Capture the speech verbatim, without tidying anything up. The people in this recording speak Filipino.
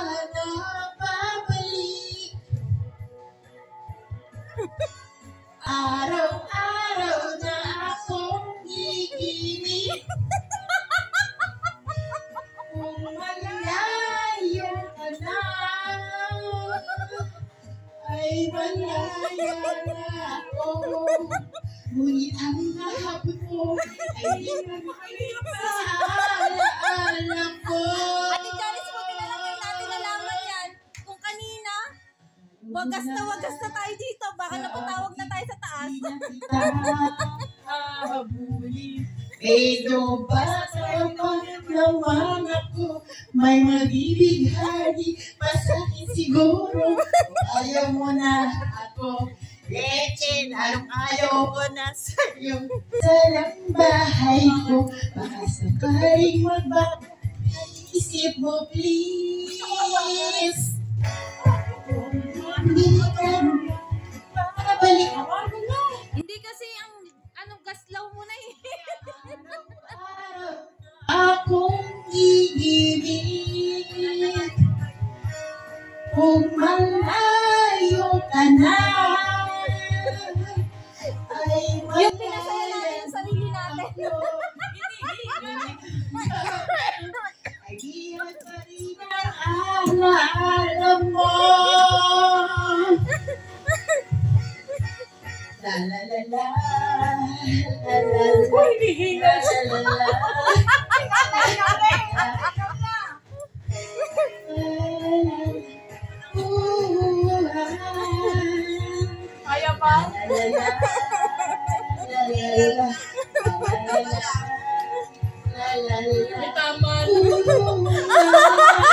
na babalik. Araw-araw na akong giginig. Kung malayo ka na, ay malaya na ako. Ngunit ang hapon mo ay hirap sa alaala ko. Ate Janice, buti na lang ngayon natin nalaman yan. Kung kanina, wagas na wagas na tayo dito. Baka napatawag na tayo sa taas. Pero ba sa paglawan ako, may mabibighani, masakit siguro. Ayaw mo na ako, leche, lalong ayaw ko na sa'yo. Sa lang bahay ko, baka sakaling magbago, isip mo please. Hindi ka makabalik ako na. Hindi kasi ang anong gaslaw mo na eh. Akong iibig kung malayo ka na, ay Yung pinasaya natin yung sarili natin. ay hirap pa rin ang alaala mo. La la la la la la la. Uy, nihingal siya. La la la. Kaya pa? La la la. May tama.